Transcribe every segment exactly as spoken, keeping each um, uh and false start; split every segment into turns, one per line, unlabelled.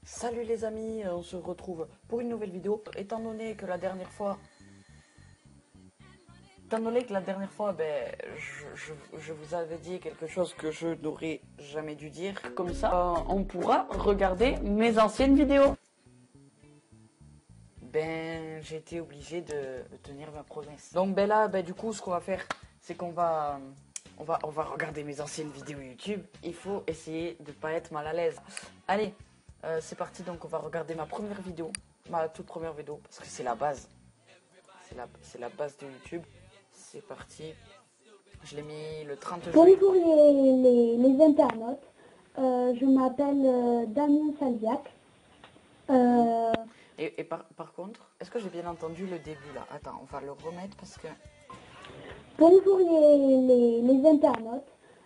Salut les amis, on se retrouve pour une nouvelle vidéo. Étant donné que la dernière fois, étant donné que la dernière fois, ben, je, je- je vous avais dit quelque chose que je n'aurais jamais dû dire. Comme ça, euh, on pourra regarder mes anciennes vidéos. Ben, j'ai été obligé de, de tenir ma promesse. Donc ben là, ben du coup, ce qu'on va faire, c'est qu'on va, on va, on va regarder mes anciennes vidéos YouTube. Il faut essayer de pas être mal à l'aise. Allez. Euh, c'est parti, donc on va regarder ma première vidéo, ma toute première vidéo, parce que c'est la base. C'est la, c'est la base de YouTube. C'est parti. Je l'ai mis le trente juillet.
Bonjour les, les, les internautes, euh, je m'appelle euh, Damien Salviac. Euh,
Et, et par, par contre, est-ce que j'ai bien entendu le début là? Attends, on va le remettre parce que...
bonjour les, les, les internautes.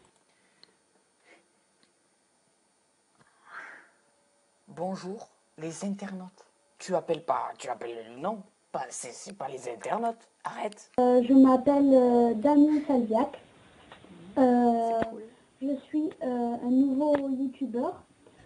Bonjour, les internautes. Tu appelles pas, tu appelles le nom. Pas, c'est, c'est pas les internautes. Arrête.
Euh, je m'appelle euh, Damien Salviac. Euh,
C'est cool.
je suis euh, un nouveau youtubeur.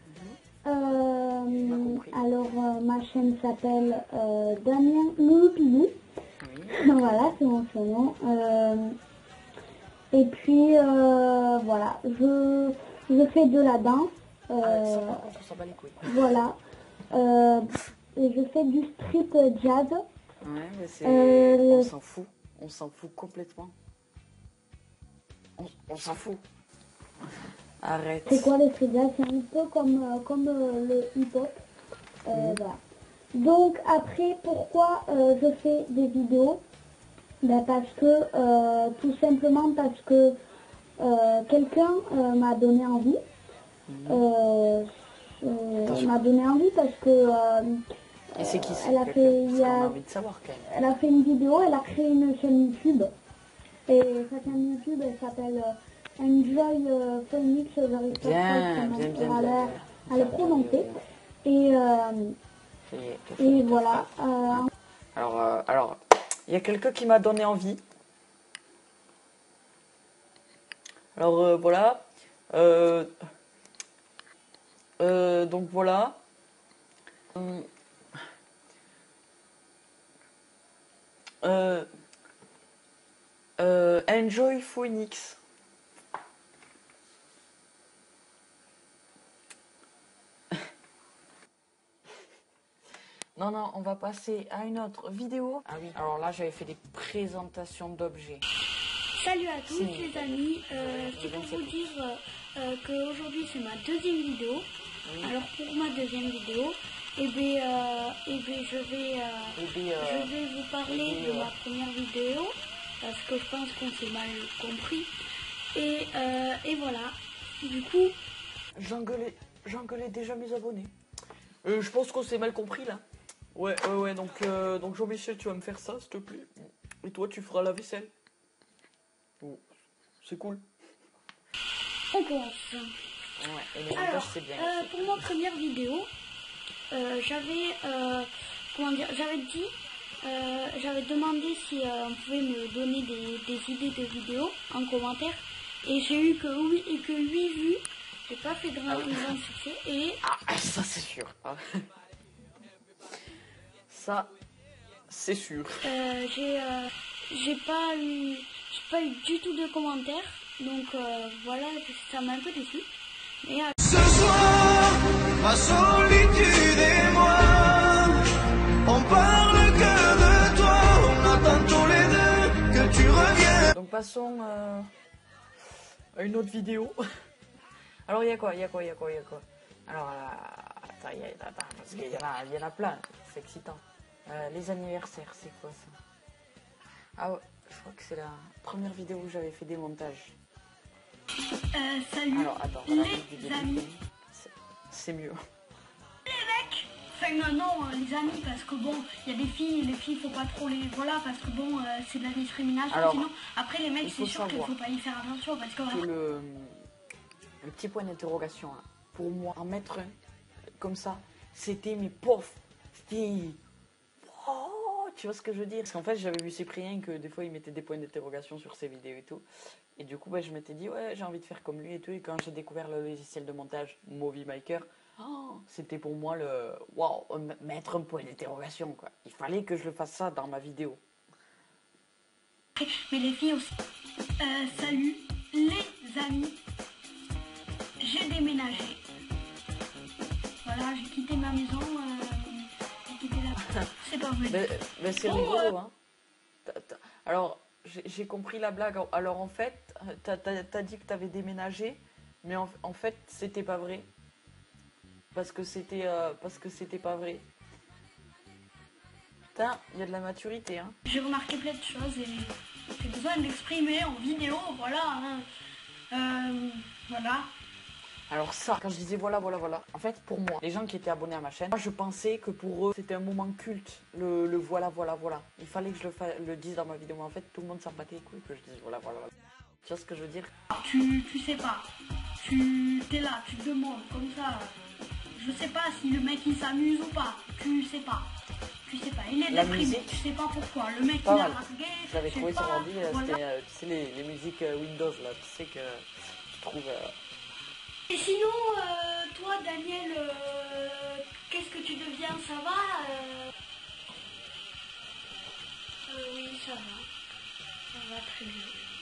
Euh,
compris.
alors euh, ma chaîne s'appelle euh, Damien Loulou.
Oui.
Voilà, c'est mon surnom. Euh, et puis euh, voilà, je, je fais de la danse.
Ah, ça
Euh,
par contre, ça bat les couilles.
Voilà. Euh, et je fais du street jazz.
Ouais, mais c'est...
Euh,
On s'en fout. On s'en fout complètement. On, on s'en fout. Arrête.
C'est quoi le street jazz? C'est un peu comme, euh, comme euh, le hip-hop. Euh,
Mhm.
Voilà. Donc après, pourquoi euh, je fais des vidéos? Ben, parce que, euh, tout simplement parce que euh, quelqu'un euh, m'a donné envie.
Mhm.
Euh, euh, m'a donné envie parce que euh,
Et c'est qui c'est
elle a
quelqu'un?
fait, il
Parce
y
qu'on a
a,
envie de savoir quand même.
elle a fait une vidéo, elle a créé une chaîne YouTube. Et sa chaîne YouTube, elle s'appelle euh, Enjoy euh, Phoenix. J'arrive pas
Bien,
trop
bien, bien,
à
bien,
la-
bien.
à le
Bien, bien,
prononcer.
bien, bien.
Et, euh,
Ça y est, t'as
et
fini ta
voilà.
phrase.
euh,
Alors, euh, alors, il y a quelqu'un qui m'a donné envie. Alors euh, voilà. Euh, euh, donc voilà. Hum, Euh, euh, Enjoy Phoenix. Non, non, on va passer à une autre vidéo. Ah oui, alors là, j'avais fait des présentations d'objets.
Salut à tous
Si.
les amis, euh, c'est pour vous dire euh, qu'aujourd'hui c'est ma deuxième vidéo.
Oui.
Alors pour ma deuxième vidéo, eh bien, euh, eh bien, je, vais, euh,
Eh bien, euh,
je vais vous parler
eh bien,
de
euh,
ma première vidéo parce que je pense qu'on s'est mal compris. Et, euh, et voilà, du coup,
J'engueulais, j'engueulais déjà mes abonnés. Euh, je pense qu'on s'est mal compris là. Ouais, ouais, ouais, donc, euh, donc Jean-Michel, tu vas me faire ça, s'il te plaît. Et toi, tu feras la vaisselle. Oh, c'est cool.
on commence.
Ouais, et les montages,
Alors,
c'est bien.
euh,
aussi.
pour ma première vidéo, euh, j'avais euh, comment dire, j'avais dit, euh, j'avais demandé si euh, on pouvait me donner des, des idées de vidéos en commentaire, et j'ai eu que oui et que huit vues. J'ai pas fait grand,
Ah oui.
grand succès et
Ah, ça, c'est sûr. Ah. Ça, c'est sûr.
euh, j'ai euh, j'ai pas eu j'ai pas eu du tout de commentaires, donc euh, voilà, ça m'a un peu déçu. Mais euh,
Ce soir, ma solitude et moi, on parle que de toi, on attend tous les deux que tu reviennes.
Donc, passons euh, à une autre vidéo. Alors, il y a quoi, il y a quoi, il y a quoi, il y a quoi? Alors, euh, attends, il y a, attends, parce qu'il y en a, il y en a plein. C'est excitant. Euh, les anniversaires, c'est quoi ça? Ah ouais, je crois que c'est la première vidéo où j'avais fait des montages.
euh, salut
Alors, attends, on va la
les
mettre du début.
amis.
C'est- C'est mieux.
Enfin non, non euh, les amis, parce que bon, il y a des filles, les filles faut pas trop les... Voilà, parce que bon, euh, c'est de la discrimination,
Alors,
sinon, après les mecs
il faut
c'est sûr qu'il
savoir
faut pas y faire attention, parce que...
que le, le petit point d'interrogation, là, pour moi, en mettre un, comme ça, c'était mes pofs. C'était... Oh, tu vois ce que je veux dire? Parce qu'en fait, j'avais vu Cyprien que des fois, il mettait des points d'interrogation sur ses vidéos et tout. Et du coup, bah, je m'étais dit, ouais, j'ai envie de faire comme lui et tout. Et quand j'ai découvert le logiciel de montage Movie Maker, Oh, c'était pour moi le waouh, mettre un point d'interrogation quoi. Il fallait que je le fasse ça dans ma vidéo.
Mais les filles aussi. Euh, salut les amis. J'ai déménagé. Voilà, j'ai quitté ma maison. Euh, j'ai quitté la... C'est pas vrai.
Mais, mais c'est
Oh,
rigolo,
euh...
hein. T'as, t'as... Alors, j'ai compris la blague. Alors, en fait, t'as as dit que t'avais déménagé, mais en, en fait, c'était pas vrai. Parce que c'était euh, parce que c'était pas vrai. Putain, il y a de la maturité, hein.
J'ai remarqué plein de choses et j'ai besoin de l'exprimer en vidéo, voilà. Hein. Euh, voilà.
Alors ça, quand je disais voilà, voilà, voilà, en fait, pour moi, les gens qui étaient abonnés à ma chaîne, moi, je pensais que pour eux, c'était un moment culte, le, le voilà, voilà, voilà. Il fallait que je le, le dise dans ma vidéo, mais en fait, tout le monde s'en battait les couilles que je dise voilà, voilà, voilà. Tu vois ce que je veux dire?
Tu, tu sais pas. Tu t'es là, tu te demandes, comme ça. Je sais pas si le mec il s'amuse ou pas. Tu sais pas. Tu sais pas. Il est déprimé. Tu sais pas pourquoi. Le mec il a largué.
Je l'avais trouvé sur ordi, voilà. C'était, euh, tu sais, les, les musiques euh, Windows, là. Tu sais que tu trouves... Euh...
Et sinon, euh, toi, Daniel, euh, qu'est-ce que tu deviens? Ça va euh... Euh, Oui, ça va. Ça va très bien.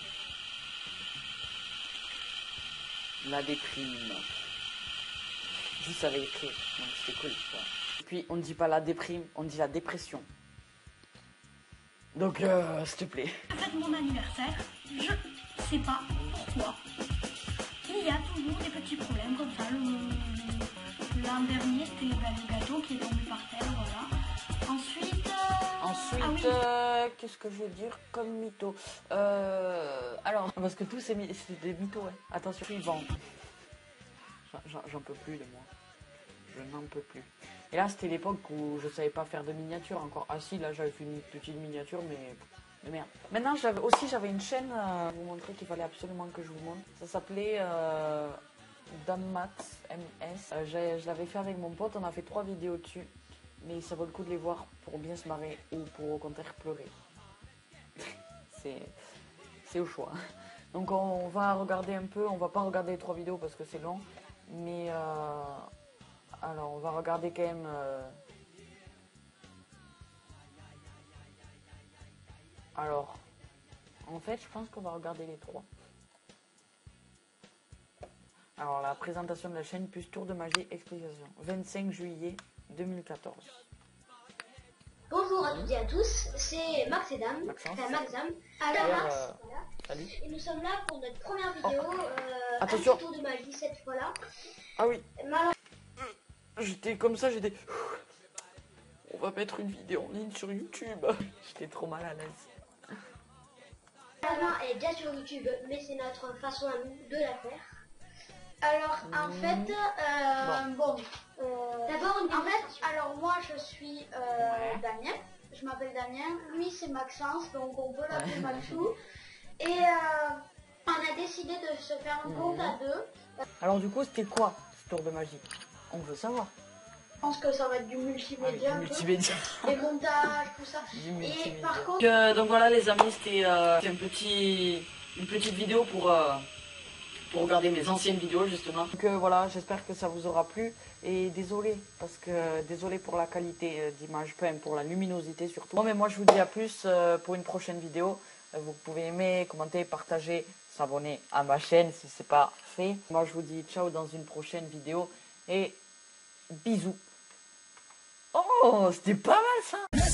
La déprime. Je savais écrire, donc c'était cool. Ouais. Et puis, on ne dit pas la déprime, on dit la dépression. Donc, euh, s'il te plaît.
En fait, mon anniversaire, je sais pas pourquoi. Il y a toujours des petits problèmes comme ça. L'an dernier, c'était le gâteau qui est tombé par terre, voilà. Ensuite... Euh...
Ensuite,
ah oui.
euh, qu'est-ce que je veux dire comme mytho euh, Alors, parce que tous c'est des mythos, ouais. Attention, suivant. J'en peux plus de moi. Je n'en peux plus. Et là, c'était l'époque où je savais pas faire de miniature encore. Ah si, là, j'avais fait une petite miniature, mais... mais merde. Maintenant, j'avais aussi, j'avais une chaîne à vous montrer qu'il fallait absolument que je vous montre. Ça s'appelait euh, Dammat M S. Euh, je l'avais fait avec mon pote, on a fait trois vidéos dessus. Mais ça vaut le coup de les voir pour bien se marrer ou pour au contraire pleurer. C'est au choix. Donc on va regarder un peu, on va pas regarder les trois vidéos parce que c'est long. Mais euh, alors on va regarder quand même... Euh, alors, en fait je pense qu'on va regarder les trois. Alors la présentation de la chaîne plus tour de magie explication. vingt-cinq juillet deux mille quatorze.
Bonjour à toutes et à tous, c'est Max et Dame, enfin Maxam, alors Max,
euh,
voilà.
Salut.
Et nous sommes là pour notre première vidéo,
oh.
euh,
Attention.
un tour de magie cette fois-là.
Ah oui.
Alors...
J'étais comme ça, j'étais... On va mettre une vidéo en ligne sur YouTube. J'étais trop mal à l'aise.
La main est déjà sur YouTube, mais c'est notre façon à nous de la faire. Alors en
Mmh.
fait, euh, bon, euh, d'abord
En fait, alors moi je suis euh,
Ouais.
Damien, je m'appelle Damien, lui c'est Maxence, donc on peut l'appeler ouais. Maxou. Et euh, on a décidé de se faire un compte mmh. à deux.
Alors du coup, c'était quoi ce tour de magie? On veut savoir.
Je pense que ça va être du multimédia,
ah, oui, du multimédia.
Des montages, tout ça.
Et
par contre...
Donc, euh, donc voilà les amis, c'était euh, un petit, une petite vidéo pour... Euh, pour regarder mes anciennes vidéos justement. Donc euh, voilà, j'espère que ça vous aura plu et désolé parce que désolé pour la qualité euh, d'image, enfin pour la luminosité surtout. Bon mais moi je vous dis à plus euh, pour une prochaine vidéo. Euh, vous pouvez aimer, commenter, partager, s'abonner à ma chaîne si c'est pas fait. Moi je vous dis ciao dans une prochaine vidéo et bisous. Oh, c'était pas mal ça.